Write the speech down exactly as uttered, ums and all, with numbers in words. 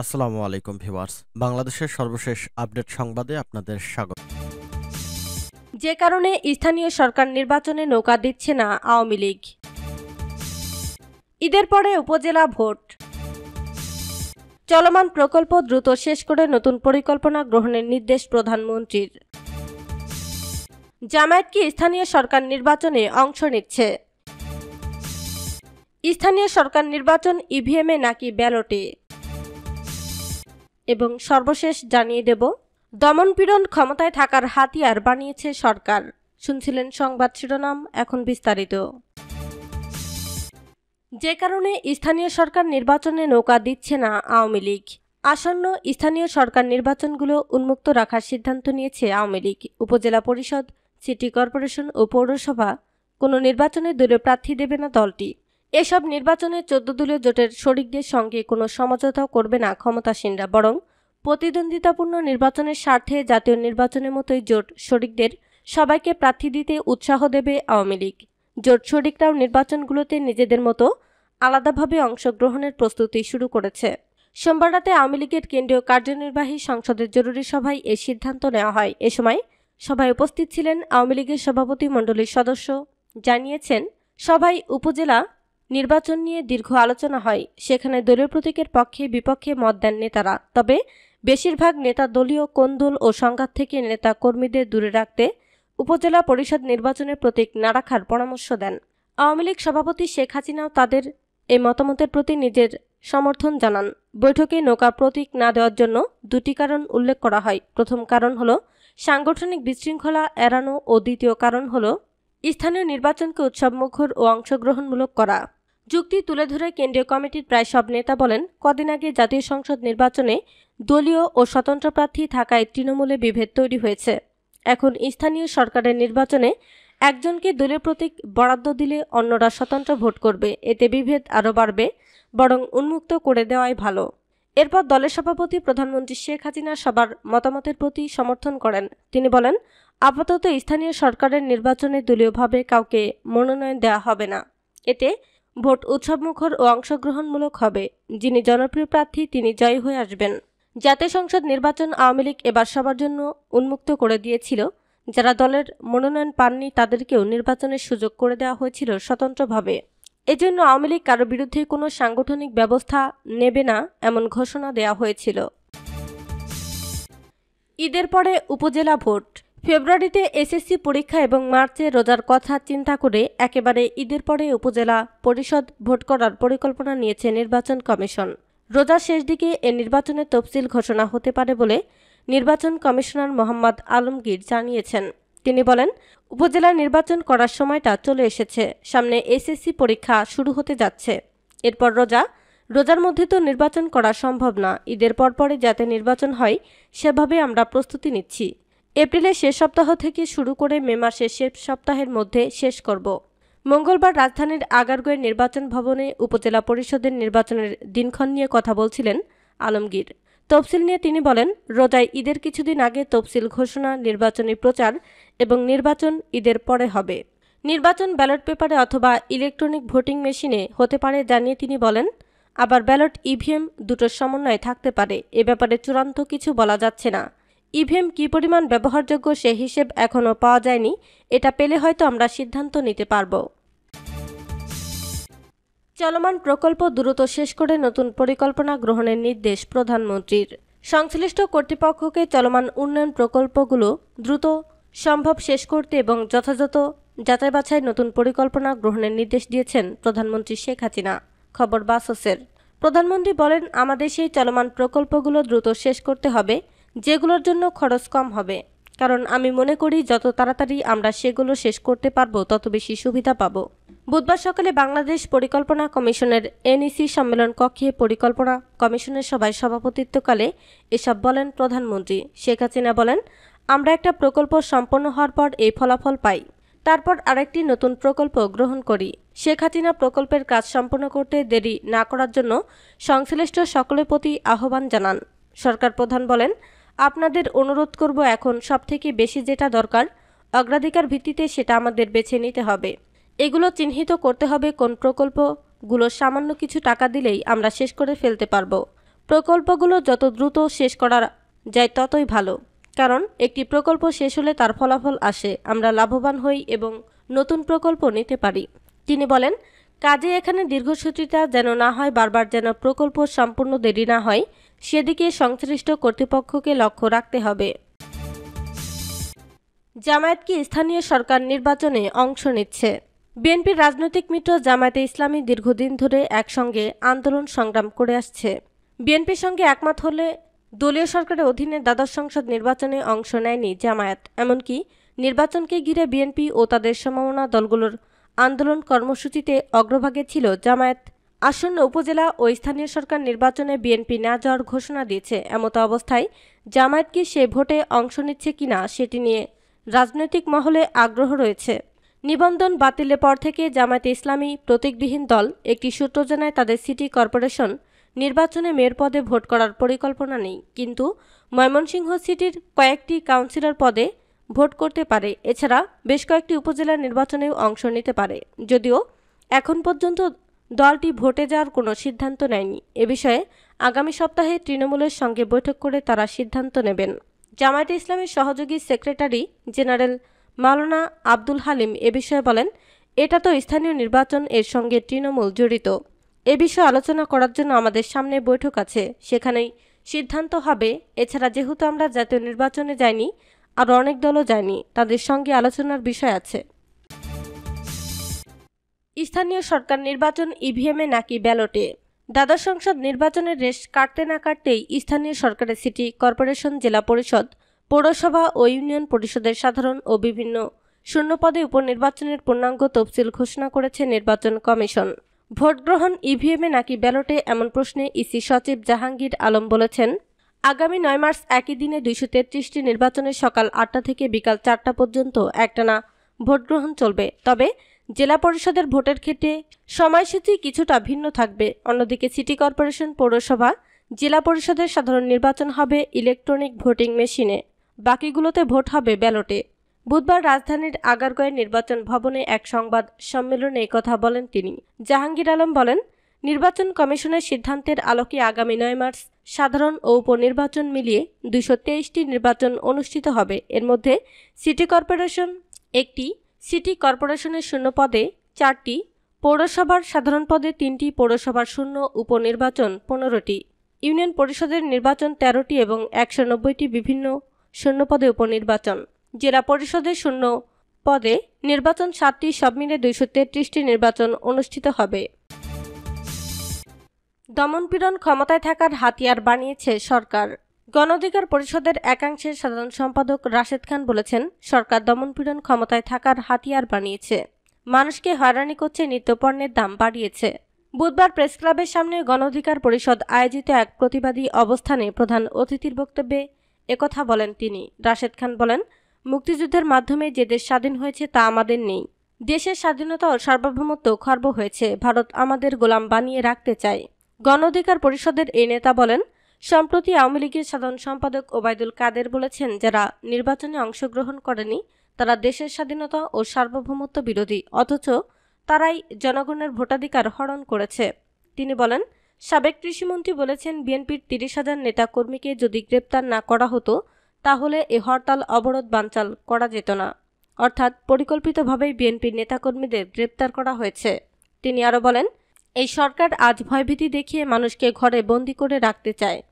আসসালামু আলাইকুম ভিউয়ার্স, বাংলাদেশের সর্বশেষ আপডেট সংবাদে আপনাদের স্বাগত। যে কারণে স্থানীয় সরকার নির্বাচনে নৌকা দিচ্ছে না আওয়ামী লীগ। ঈদের পরে উপজেলা ভোট, চলমান প্রকল্প দ্রুত শেষ করে নতুন পরিকল্পনা গ্রহণের নির্দেশ প্রধানমন্ত্রীর। জামায়াত কি স্থানীয় সরকার নির্বাচনে অংশ নিচ্ছে? স্থানীয় সরকার নির্বাচন ইভিএমে নাকি ব্যালটে? এবং সর্বশেষ জানিয়ে দেব, দমনপীড়ন ক্ষমতায় থাকার হাতিয়ার বানিয়েছে সরকার। শুনছিলেন সংবাদ শিরোনাম, এখন বিস্তারিত। যে কারণে স্থানীয় সরকার নির্বাচনে নৌকা দিচ্ছে না আওয়ামী লীগ। আসন্ন স্থানীয় সরকার নির্বাচনগুলো উন্মুক্ত রাখার সিদ্ধান্ত নিয়েছে আওয়ামী লীগ। উপজেলা পরিষদ, সিটি কর্পোরেশন ও পৌরসভা কোনো নির্বাচনে দলীয় প্রার্থী দেবে না দলটি। এসব নির্বাচনে চোদ্দ দলীয় জোটের শরিকদের সঙ্গে কোনো সমঝোতাও করবে না ক্ষমতাসীনরা, বরং প্রতিদ্বন্দ্বিতাপূর্ণ নির্বাচনের স্বার্থে জাতীয় নির্বাচনের মতোই জোট শরিকদের সবাইকে প্রার্থী দিতে উৎসাহ দেবে আওয়ামী লীগ। জোট শরিকরাও নির্বাচনগুলোতে নিজেদের মতো আলাদাভাবে অংশগ্রহণের প্রস্তুতি শুরু করেছে। সোমবার রাতে আওয়ামী লীগের কেন্দ্রীয় কার্যনির্বাহী সংসদের জরুরি সভায় এই সিদ্ধান্ত নেওয়া হয়। এ সময় সভায় উপস্থিত ছিলেন আওয়ামী লীগের সভাপতি মণ্ডলীর সদস্য। জানিয়েছেন, সভায় উপজেলা নির্বাচন নিয়ে দীর্ঘ আলোচনা হয়। সেখানে দলীয় প্রতীকের পক্ষে বিপক্ষে মত দেন নেতারা। তবে বেশিরভাগ নেতা দলীয় কোন্দল ও সংঘাত থেকে নেতা কর্মীদের দূরে রাখতে উপজেলা পরিষদ নির্বাচনের প্রতীক না রাখার পরামর্শ দেন। আওয়ামী লীগ সভাপতি শেখ হাসিনাও তাদের এই মতামতের প্রতি নিজের সমর্থন জানান। বৈঠকে নৌকা প্রতীক না দেওয়ার জন্য দুটি কারণ উল্লেখ করা হয়। প্রথম কারণ হলো সাংগঠনিক বিশৃঙ্খলা এড়ানো ও দ্বিতীয় কারণ হলো স্থানীয় নির্বাচনকে উৎসবমুখর ও অংশগ্রহণমূলক করা। যুক্তি তুলে ধরে কেন্দ্রীয় কমিটির প্রায় সব নেতা বলেন, কদিন আগে জাতীয় সংসদ নির্বাচনে দলীয় ও স্বতন্ত্র প্রার্থী থাকায় তৃণমূলে বিভেদ তৈরি হয়েছে। এখন স্থানীয় সরকারের নির্বাচনে একজনকে দলীয় প্রতীক বরাদ্দ দিলে অন্যরা স্বতন্ত্র ভোট করবে, এতে বিভেদ আরও বাড়বে, বরং উন্মুক্ত করে দেওয়াই ভালো। এরপর দলের সভাপতি প্রধানমন্ত্রী শেখ হাসিনা সবার মতামতের প্রতি সমর্থন করেন। তিনি বলেন, আপাতত স্থানীয় সরকারের নির্বাচনে দলীয়ভাবে কাউকে মনোনয়ন দেওয়া হবে না। এতে ভোট উৎসবমুখর ও অংশগ্রহণমূলক হবে। যিনি জনপ্রিয় প্রার্থী তিনি জয়ী হয়ে আসবেন। জাতীয় সংসদ নির্বাচন আওয়ামী লীগ এবার সবার জন্য উন্মুক্ত করে দিয়েছিল। যারা দলের মনোনয়ন পাননি তাদেরকেও নির্বাচনের সুযোগ করে দেওয়া হয়েছিল স্বতন্ত্রভাবে। এজন্য আওয়ামী লীগ কারো বিরুদ্ধে কোনো সাংগঠনিক ব্যবস্থা নেবে না এমন ঘোষণা দেওয়া হয়েছিল। ঈদের পরে উপজেলা ভোট, ফেব্রুয়ারিতে এসএসসি পরীক্ষা এবং মার্চে রোজার কথা চিন্তা করে একেবারে ঈদের পরে উপজেলা পরিষদ ভোট করার পরিকল্পনা নিয়েছে নির্বাচন কমিশন। রোজার শেষ দিকে এ নির্বাচনের তফসিল ঘোষণা হতে পারে বলে নির্বাচন কমিশনার মোহাম্মদ আলমগীর জানিয়েছেন। তিনি বলেন, উপজেলা নির্বাচন করার সময়টা চলে এসেছে। সামনে এসএসসি পরীক্ষা শুরু হতে যাচ্ছে। এরপর রোজা, রোজার মধ্যে তো নির্বাচন করা সম্ভব না। ঈদের পরপরে যাতে নির্বাচন হয় সেভাবে আমরা প্রস্তুতি নিচ্ছি। এপ্রিলের শেষ সপ্তাহ থেকে শুরু করে মে মাসের শেষ সপ্তাহের মধ্যে শেষ করব। মঙ্গলবার রাজধানীর আগারগাঁওয়ের নির্বাচন ভবনে উপজেলা পরিষদের নির্বাচনের দিনক্ষণ নিয়ে কথা বলছিলেন আলমগীর। তফসিল নিয়ে তিনি বলেন, রোজায় ঈদের কিছুদিন আগে তফসিল ঘোষণা, নির্বাচনী প্রচার এবং নির্বাচন ঈদের পরে হবে। নির্বাচন ব্যালট পেপারে অথবা ইলেকট্রনিক ভোটিং মেশিনে হতে পারে জানিয়ে তিনি বলেন, আবার ব্যালট ইভিএম দুটোর সমন্বয়ে থাকতে পারে। এ ব্যাপারে চূড়ান্ত কিছু বলা যাচ্ছে না। ইভিএম কী পরিমাণ ব্যবহারযোগ্য সে হিসেব এখনও পাওয়া যায়নি। এটা পেলে হয়তো আমরা সিদ্ধান্ত নিতে পারব। চলমান প্রকল্প দ্রুত শেষ করে নতুন পরিকল্পনা গ্রহণের নির্দেশ প্রধানমন্ত্রীর। সংশ্লিষ্ট কর্তৃপক্ষকে চলমান উন্নয়ন প্রকল্পগুলো দ্রুত সম্ভব শেষ করতে এবং যথাযথ যাচাই বাছাই নতুন পরিকল্পনা গ্রহণের নির্দেশ দিয়েছেন প্রধানমন্ত্রী শেখ হাসিনা। খবর বাসসের। প্রধানমন্ত্রী বলেন, আমাদের সেই চলমান প্রকল্পগুলো দ্রুত শেষ করতে হবে যেগুলোর জন্য খরচ কম হবে। কারণ আমি মনে করি যত তাড়াতাড়ি আমরা সেগুলো শেষ করতে পারবো তত বেশি সুবিধা পাব। বুধবার সকালে বাংলাদেশ পরিকল্পনা কমিশনের এনইসি সম্মেলন কক্ষে পরিকল্পনা কমিশনের সভায় সভাপতিত্বকালে এসব বলেন প্রধানমন্ত্রী। শেখ হাসিনা বলেন, আমরা একটা প্রকল্প সম্পন্ন হওয়ার পর এই ফলাফল পাই, তারপর আরেকটি নতুন প্রকল্প গ্রহণ করি। শেখ হাসিনা প্রকল্পের কাজ সম্পন্ন করতে দেরি না করার জন্য সংশ্লিষ্ট সকলের প্রতি আহ্বান জানান। সরকার প্রধান বলেন, আপনাদের অনুরোধ করব, এখন সবথেকে বেশি যেটা দরকার অগ্রাধিকার ভিত্তিতে সেটা আমাদের বেছে নিতে হবে। এগুলো চিহ্নিত করতে হবে কোন প্রকল্পগুলো সামান্য কিছু টাকা দিলেই আমরা শেষ করে ফেলতে পারবো। প্রকল্পগুলো যত দ্রুত শেষ করা যায় ততই ভালো, কারণ একটি প্রকল্প শেষ হলে তার ফলাফল আসে, আমরা লাভবান হই এবং নতুন প্রকল্প নিতে পারি। তিনি বলেন, কাজে এখানে দীর্ঘসূত্রিতা যেন না হয়, বারবার যেন প্রকল্প সম্পূর্ণ দেরি না হয়, সেদিকে সংশ্লিষ্ট কর্তৃপক্ষকে লক্ষ্য রাখতে হবে। জামায়াত কি স্থানীয় সরকার নির্বাচনে অংশ নিচ্ছে? বিএনপির রাজনৈতিক মিত্র জামায়াতে ইসলামী দীর্ঘদিন ধরে একসঙ্গে আন্দোলন সংগ্রাম করে আসছে। বিএনপির সঙ্গে একমত হলে দলীয় সরকারের অধীনে দ্বাদশ সংসদ নির্বাচনে অংশ নেয়নি জামায়াত। এমনকি নির্বাচনকে ঘিরে বিএনপি ও তাদের সমমনা দলগুলোর আন্দোলন কর্মসূচিতে অগ্রভাগে ছিল জামায়াত। আসন্ন উপজেলা ও স্থানীয় সরকার নির্বাচনে বিএনপি না যাওয়ার ঘোষণা দিয়েছে। এমতো অবস্থায় জামায়াত কি সে ভোটে অংশ নিচ্ছে কিনা সেটি নিয়ে রাজনৈতিক মহলে আগ্রহ রয়েছে। নিবন্ধন বাতিলের পর থেকে জামায়াতে ইসলামী প্রতীকবিহীন দল। একটি সূত্র জানায়, তাদের সিটি কর্পোরেশন নির্বাচনে মেয়র পদে ভোট করার পরিকল্পনা নেই, কিন্তু ময়মনসিংহ সিটির কয়েকটি কাউন্সিলর পদে ভোট করতে পারে। এছাড়া বেশ কয়েকটি উপজেলা নির্বাচনেও অংশ নিতে পারে, যদিও এখন পর্যন্ত দলটি ভোটে যাওয়ার কোনো সিদ্ধান্ত নেয়নি। এ বিষয়ে আগামী সপ্তাহে তৃণমূলের সঙ্গে বৈঠক করে তারা সিদ্ধান্ত নেবেন। জামায়াতে ইসলামীর সহযোগী সেক্রেটারি জেনারেল মাওলানা আব্দুল হালিম এ বিষয়ে বলেন, এটা তো স্থানীয় নির্বাচন, এর সঙ্গে তৃণমূল জড়িত। এ বিষয়ে আলোচনা করার জন্য আমাদের সামনে বৈঠক আছে, সেখানেই সিদ্ধান্ত হবে। এছাড়া যেহেতু আমরা জাতীয় নির্বাচনে যাইনি, আর অনেক দলও যায়নি, তাদের সঙ্গে আলোচনার বিষয় আছে। স্থানীয় সরকার নির্বাচন ইভিএমে নাকি ব্যালটে? দ্বাদশ সংসদ নির্বাচনের রেশ কাটতে না কাটতেই স্থানীয় সরকারের সিটি কর্পোরেশন, জেলা পরিষদ, পৌরসভা ও ইউনিয়ন পরিষদের সাধারণ ও বিভিন্ন শূন্যপদে উপনির্বাচনের পূর্ণাঙ্গ তফসিল ঘোষণা করেছে নির্বাচন কমিশন। ভোট গ্রহণ ইভিএমে নাকি ব্যালটে, এমন প্রশ্নে ইসি সচিব জাহাঙ্গীর আলম বলেছেন, আগামী নয় মার্চ একই দিনে দুইশো তেত্রিশটি নির্বাচনে সকাল আটটা থেকে বিকাল চারটা পর্যন্ত একটানা ভোট গ্রহণ চলবে। তবে জেলা পরিষদের ভোটের ক্ষেত্রে সময়সূচি কিছুটা ভিন্ন থাকবে। অন্যদিকে সিটি কর্পোরেশন, পৌরসভা, জেলা পরিষদের সাধারণ নির্বাচন হবে ইলেকট্রনিক ভোটিং মেশিনে, বাকিগুলোতে ভোট হবে ব্যালটে। বুধবার রাজধানীর আগারগাঁওয়ের নির্বাচন ভবনে এক সংবাদ সম্মেলনে এই কথা বলেন তিনি। জাহাঙ্গীর আলম বলেন, নির্বাচন কমিশনের সিদ্ধান্তের আলোকে আগামী নয় মার্চ সাধারণ ও উপনির্বাচন মিলিয়ে দুইশো তেইশটি নির্বাচন অনুষ্ঠিত হবে। এর মধ্যে সিটি কর্পোরেশন একটি, সিটি কর্পোরেশনের শূন্য পদে চারটি, পৌরসভার সাধারণ পদে তিনটি, পৌরসভার শূন্য উপনির্বাচন পনেরোটি, ইউনিয়ন পরিষদের নির্বাচন তেরোটি এবং একশো নব্বইটি বিভিন্ন শূন্য পদে উপনির্বাচন। জেলা পরিষদের শূন্য পদে নির্বাচন সাতটি, সব মিলে দুইশো তেত্রিশটি নির্বাচন অনুষ্ঠিত হবে। দমনপীড়ন ক্ষমতায় থাকার হাতিয়ার বানিয়েছে সরকার। গণ অধিকার পরিষদের একাংশের সাধারণ সম্পাদক রাশেদ খান বলেছেন, সরকার দমনপীড়ন ক্ষমতায় থাকার হাতিয়ার বানিয়েছে, মানুষকে হয়রানি করছে, নিত্যপণ্যের দাম বাড়িয়েছে। বুধবার প্রেসক্লাবের সামনে গণ অধিকার পরিষদ আয়োজিত এক প্রতিবাদী অবস্থানে প্রধান অতিথির বক্তব্যে একথা বলেন তিনি। রাশেদ খান বলেন, মুক্তিযুদ্ধের মাধ্যমে যে দেশ স্বাধীন হয়েছে তা আমাদের নেই। দেশের স্বাধীনতা ও সার্বভৌমত্ব খর্ব হয়েছে, ভারত আমাদের গোলাম বানিয়ে রাখতে চায়। গণ অধিকার পরিষদের এই নেতা বলেন, সম্প্রতি আওয়ামী লীগের সাধারণ সম্পাদক ওবায়দুল কাদের বলেছেন, যারা নির্বাচনে অংশগ্রহণ করেনি তারা দেশের স্বাধীনতা ও সার্বভৌমত্ব বিরোধী, অথচ তারাই জনগণের ভোটাধিকার হরণ করেছে। তিনি বলেন, সাবেক কৃষিমন্ত্রী বলেছেন, বিএনপির তিরিশ হাজার নেতা কর্মীকে যদি গ্রেপ্তার না করা হতো তাহলে এ হরতাল অবরোধ বানচাল করা যেত না। অর্থাৎ পরিকল্পিতভাবেই বিএনপির নেতাকর্মীদের গ্রেপ্তার করা হয়েছে। তিনি আরও বলেন, এই সরকার আজ ভয়ভীতি দেখিয়ে মানুষকে ঘরে বন্দী করে রাখতে চায়।